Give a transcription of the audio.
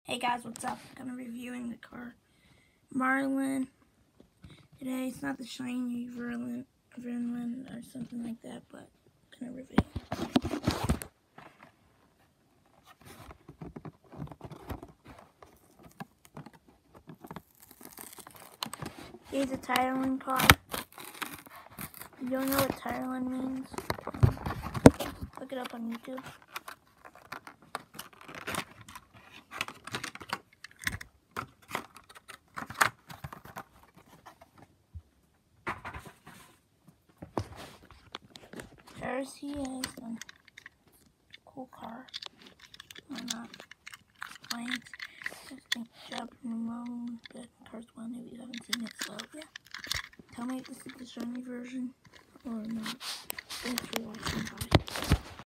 Hey guys, what's up? I'm gonna reviewing the car Marlin today. It's not the shiny Verlin or something like that, but I'm gonna review. Here's a Thailand car. If you don't know what Thailand means, look it up on YouTube. There's he is. Cool car. Why not? Planes. Good job, Ramon. Good Cars 1 if you haven't seen it, so yeah. Tell me if this is the shiny version or not. Thanks for watching, guys.